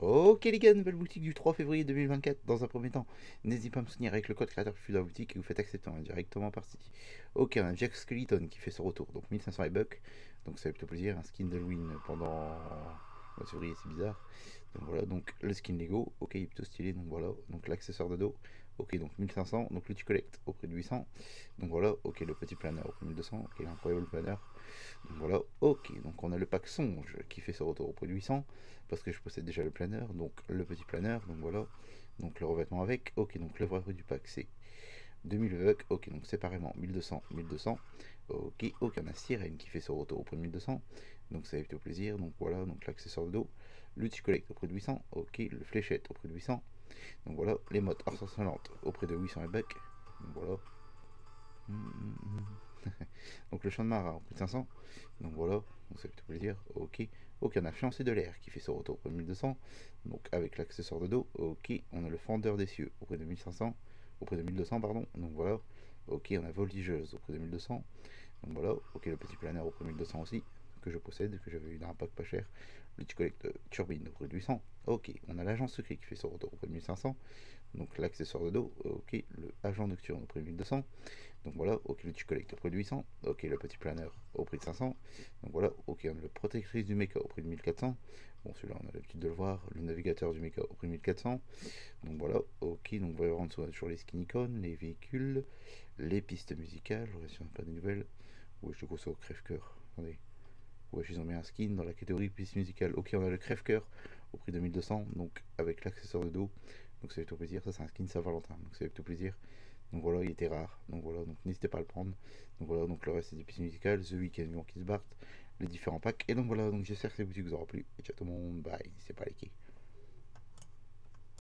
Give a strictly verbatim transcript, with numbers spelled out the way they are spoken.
Ok les gars, nouvelle boutique du trois février deux mille vingt-quatre. Dans un premier temps, n'hésitez pas à me soutenir avec le code créateur plus de la boutique et vous faites accepter, on est directement parti. Ok, on a Jack Skeleton qui fait son retour, donc mille cinq cents bucks, donc ça fait plutôt plaisir. Un skin d'Halloween pendant le mois de février, c'est bizarre. Donc voilà, donc le skin Lego, ok, il est plutôt stylé, donc voilà. Donc l'accessoire de dos, ok, donc mille cinq cents, donc le tu collecte au prix de huit cents. Donc voilà, ok, le petit planeur au prix de mille deux cents, ok, l'incroyable planeur. Donc voilà, ok, donc on a le pack songe qui fait son retour au prix de huit cents parce que je possède déjà le planeur, donc le petit planeur, donc voilà, donc le revêtement avec, ok, donc le vrai prix du pack c'est deux mille bucks, ok, donc séparément mille deux cents, mille deux cents, ok, ok, on a Sirène qui fait son retour au prix de mille deux cents, donc ça fait au plaisir, donc voilà, donc l'accessoire de dos, le T-Collect au prix de huit cents, ok, le fléchette au prix de huit cents, donc voilà, les mottes harcelantes au prix de huit cents bucks, donc voilà. Donc le champ de marin au prix de cinq cents. Donc voilà, donc ça fait tout plaisir. Ok. Ok, on a fiancé de l'air qui fait son retour au prix de mille deux cents. Donc avec l'accessoire de dos. Ok, on a le fendeur des cieux au prix de mille cinq cents. Au prix de mille deux cents, pardon. Donc voilà. Ok, on a voltigeuse au prix de mille deux cents. Donc voilà. Ok, le petit planeur au prix de mille deux cents aussi. Que je possède, que j'avais eu dans un pack pas cher. Le petit collecte turbine au prix de huit cents. Ok, on a l'agent secret qui fait son retour au prix de mille cinq cents. Donc l'accessoire de dos. Ok, le agent nocturne au prix de mille deux cents. Donc voilà, ok, le tu collecte au prix de huit cents. Ok, le petit planeur au prix de cinq cents. Donc voilà, ok, on a le protectrice du mecha au prix de mille quatre cents. Bon, celui-là, on a l'habitude de le voir. Le navigateur du mecha au prix de mille quatre cents. Donc voilà, ok, donc on va voir en dessous, on a toujours les skin icônes, les véhicules, les pistes musicales. Je regarde si on n'a pas des nouvelles. Ouais, je grosso au crève-coeur. Attendez. Ouais, ils ont mis un skin dans la catégorie piste musicale. Ok, on a le crève-coeur au prix de mille deux cents. Donc avec l'accessoire de dos. Donc ça fait tout plaisir. Ça, c'est un skin Saint-Valentin. Donc ça fait tout plaisir. Donc voilà, il était rare. Donc voilà, donc n'hésitez pas à le prendre. Donc voilà, donc le reste c'est des pistes musicales, The Weeknd, qui se battent, les différents packs. Et donc voilà, donc j'espère que ces boutiques vous aura plu. Et ciao tout le monde, bye, c'est pas liké.